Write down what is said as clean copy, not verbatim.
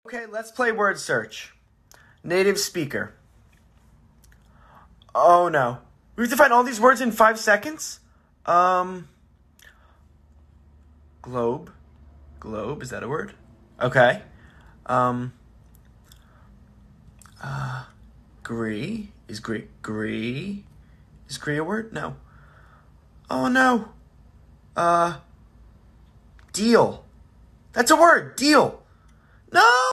Okay, let's play word search. Native speaker. Oh no. We have to find all these words in 5 seconds? Globe. Globe, is that a word? Okay. Gree. Is gree a word? No. Oh no. Deal. That's a word. Deal. No!